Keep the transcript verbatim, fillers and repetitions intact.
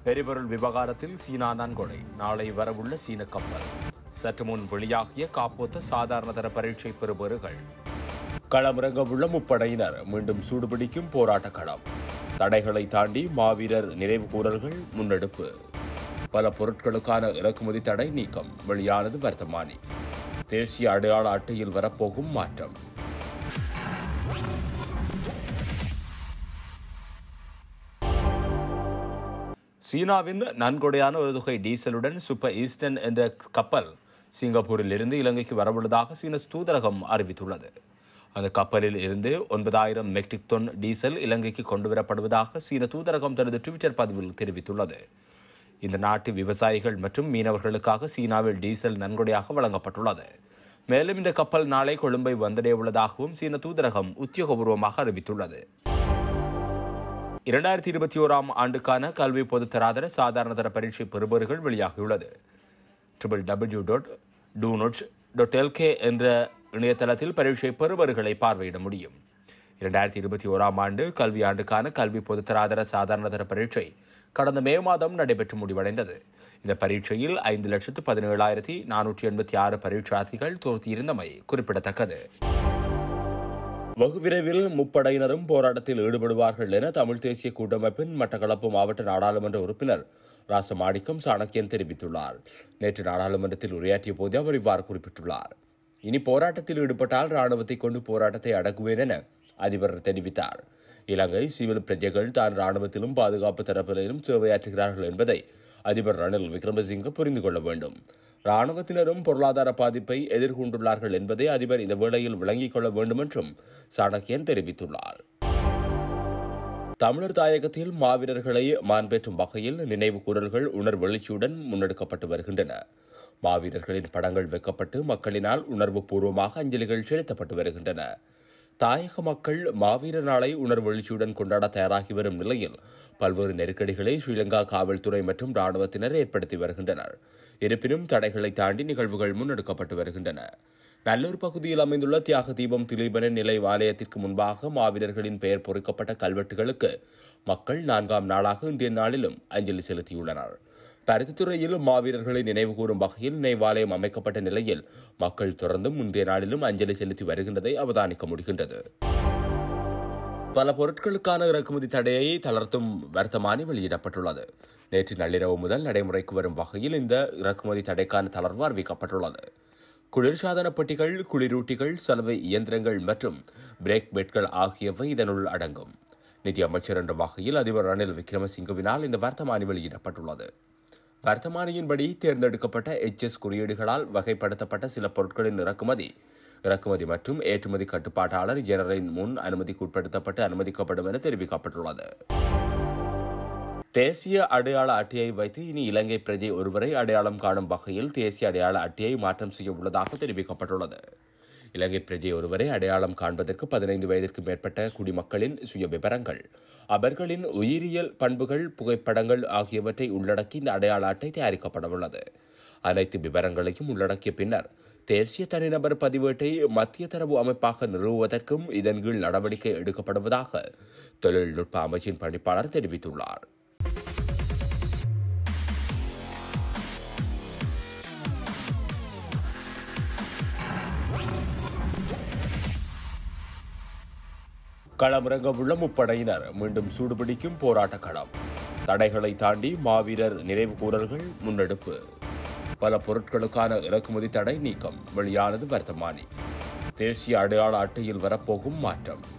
எரிபொருள் விவகாரத்தில் சீனா நன்கொடை, நாளை வரவுள்ள சீன கப்பல். சற்று முன் வெளியாகிய காப்போத்த சாதாரண தர பரீட்சை பெறுபவர்கள். களமிறங்கவுள்ள முப்படையினர் மீண்டும் சூடுபிடிக்கும் போராட்ட களம். தடைகளை தாண்டி மாவீரர் நினைவு கூறல்கள் முன்னெடுப்பு. பல பொருட்களுக்கான இறக்குமதி தடை நீக்கம், வெளியானது வர்த்தமானி. தேசிய அடையாள அட்டையில் வரப்போகும் மாற்றம். சீனாவின் நன்கொடையான ஒரு தொகை டீசலுடன் சூப்பர் ஈஸ்டர்ன் என்ற கப்பல் சிங்கப்பூரில் இருந்து இலங்கைக்கு வரவுள்ளதாக சீன தூதரகம் அறிவித்துள்ளது. அந்த கப்பலில் இருந்து ஒன்பதாயிரம் மெட்ரிக் டன் டீசல் இலங்கைக்கு கொண்டுவரப்படுவதாக சீன தூதரகம் தனது ட்விட்டர் பதிவில் தெரிவித்துள்ளது. இந்த நாட்டு விவசாயிகள் மற்றும் மீனவர்களுக்காக சீனாவில் டீசல் நன்கொடையாக வழங்கப்பட்டுள்ளது. மேலும் இந்த கப்பல் நாளை கொழும்பை வந்தடைய உள்ளதாகவும் சீன தூதரகம் உத்தியோகபூர்வமாக அறிவித்துள்ளது. இரண்டாயிரத்தி இருபத்தி ஓராம் ஆண்டுக்கான கல்வி பொதுத்தராதர சாதாரண தர பரீட்சை பெறுபவர்கள் வெளியாகியுள்ளது. Triple W dot doenets dot LK என்ற இணையதளத்தில் பரீட்சை பெறுபவர்களை பார்வையிட முடியும். இரண்டாயிரத்தி இருபத்தி ஓராம் ஆண்டு கல்வி ஆண்டுக்கான கல்வி பொதுத்தராதர சாதாரண தர பரீட்சை கடந்த மே மாதம் நடைபெற்று முடிவடைந்தது. இந்த பரீட்சையில் ஐந்து லட்சத்து பதினேழாயிரத்தி நானூற்றி எண்பத்தி ஆறு பரீட்சார்த்திகள் தோற்றியிருந்தமை குறிப்பிடத்தக்கது. வெகு விரைவில் முப்படையினரும் போராட்டத்தில் ஈடுபடுவார்கள் என தமிழ் தேசிய கூட்டமைப்பின் மட்டக்களப்பு மாவட்ட நாடாளுமன்ற உறுப்பினர் ராசமாணிக்கம் சாணக்கியன் தெரிவித்துள்ளார். நேற்று நாடாளுமன்றத்தில் உரையாற்றிய போது அவர் இவ்வாறு குறிப்பிட்டுள்ளார். இனி போராட்டத்தில் ஈடுபட்டால் ராணுவத்தை கொண்டு போராட்டத்தை அடக்குவேன் என அதிபர் தெரிவித்தார். இலங்கை சிவில் பிரஜைகள் தான் ராணுவத்திலும் பாதுகாப்பு தரப்பிலும் சேவையாற்றுகிறார்கள் என்பதை அதிபர் ரணில் விக்ரமசிங்க புரிந்து கொள்ள வேண்டும். ராணுவத்தினரும் பொருளாதார பாதிப்பை எதிர்கொண்டுள்ளார்கள் என்பதை அதிபர் இந்த வேளையில் விளங்கிக் கொள்ள வேண்டும் என்றும் சாணக்கியன் தெரிவித்துள்ளார். தமிழர் தாயகத்தில் மாவீரர்களை மாண்பேற்றும் வகையில் நினைவு கூறல்கள் உணர்வெழுச்சியுடன் முன்னெடுக்கப்பட்டு வருகின்றன. மாவீரர்களின் படங்கள் வைக்கப்பட்டு மக்களினால் உணர்வு பூர்வமாக அஞ்சலிகள் செலுத்தப்பட்டு வருகின்றன. தாயக மக்கள் மாவீரர் நாளை உணர்வெழுச்சியுடன் கொண்டாட தயாராகி வரும் நிலையில் பல்வேறு நெருக்கடிகளை ஸ்ரீலங்கா காவல்துறை மற்றும் ராணுவத்தினர் ஏற்படுத்தி வருகின்றனர். இருப்பினும் தடைகளை தாண்டி நிகழ்வுகள் முன்னெடுக்கப்பட்டு வருகின்றன. நல்லூர் பகுதியில் அமைந்துள்ள தியாக தீபம் திலீபனின் நிலை ஆலயத்திற்கு முன்பாக மாவீரர்களின் பெயர் பொறிக்கப்பட்ட கல்வெட்டுகளுக்கு மக்கள் நான்காம் நாளாக இன்றைய நாளிலும் அஞ்சலி செலுத்தியுள்ளனர். பருத்தித்துறையில் மாவீரர்களை நினைவு கூறும் வகையில் நினைவாலயம் அமைக்கப்பட்ட நிலையில் மக்கள் தொடர்ந்தும் இன்றைய நாளிலும் அஞ்சலி செலுத்தி வருகின்றதை அவதானிக்க முடிகின்றது. பல பொருட்களுக்கான இறக்குமதி தடையை தளர்த்தும் வர்த்தமானி வெளியிடப்பட்டுள்ளது. நேற்று நள்ளிரவு முதல் நடைமுறைக்கு வரும் வகையில் இந்த இறக்குமதி தடைக்கான தளர்வு அறிவிக்கப்பட்டுள்ளது. குளிர்சாதன பெட்டிகள், குளிரூட்டிகள், சலவை இயந்திரங்கள் மற்றும் பிரேக் பெட்கள் ஆகியவை இதனுள் அடங்கும். நிதி அமைச்சர் என்ற வகையில் அதிபர் ரணில் விக்ரமசிங்கவினால் இந்த வர்த்தமானி வெளியிடப்பட்டுள்ளது. வர்த்தமானியின்படி தேர்ந்தெடுக்கப்பட்ட எச் எஸ் குறியீடுகளால் வகைப்படுத்தப்பட்ட சில பொருட்களின் இறக்குமதி இறக்குமதி மற்றும் ஏற்றுமதி கட்டுப்பாட்டாளர் ஜெனரலின் முன் அனுமதிக்கு உட்படுத்தப்பட்டு அனுமதிக்கப்படும் என தெரிவிக்கப்பட்டுள்ளது. தேசிய அடையாள அட்டையை வைத்து இனி இலங்கை பிரஜை ஒருவரை அடையாளம் காணும் வகையில் தேசிய அடையாள அட்டையை மாற்றம் செய்ய உள்ளதாக தெரிவிக்கப்பட்டுள்ளது. இலங்கை பிரஜை ஒருவரை அடையாளம் காண்பதற்கு பதினைந்து வயதிற்கு மேற்பட்ட குடிமக்களின் சுய விவரங்கள், அவர்களின் உயிரியல் பண்புகள், புகைப்படங்கள் ஆகியவற்றை உள்ளடக்கி இந்த அடையாள அட்டை தயாரிக்கப்பட உள்ளது. அனைத்து விவரங்களையும் உள்ளடக்கிய பின்னர் தேசிய தனிநபர் பதிவேட்டை மத்திய தரவு அமைப்பாக நிறுவுவதற்கும் இதன் கீழ் நடவடிக்கை எடுக்கப்படுவதாக தொழில்நுட்ப அமைச்சின் பணிப்பாளர் தெரிவித்துள்ளார். களமிறங்கவுள்ள முப்படையினர் மீண்டும் சூடுபிடிக்கும் போராட்ட களம். தடைகளை தாண்டி மாவீரர் நினைவு கூறல்கள் முன்னெடுப்பு. பல பொருட்களுக்கான இறக்குமதி தடை நீக்கம், வெளியானது வர்த்தமானி. தேசிய அடையாள அட்டையில் வரப்போகும் மாற்றம்.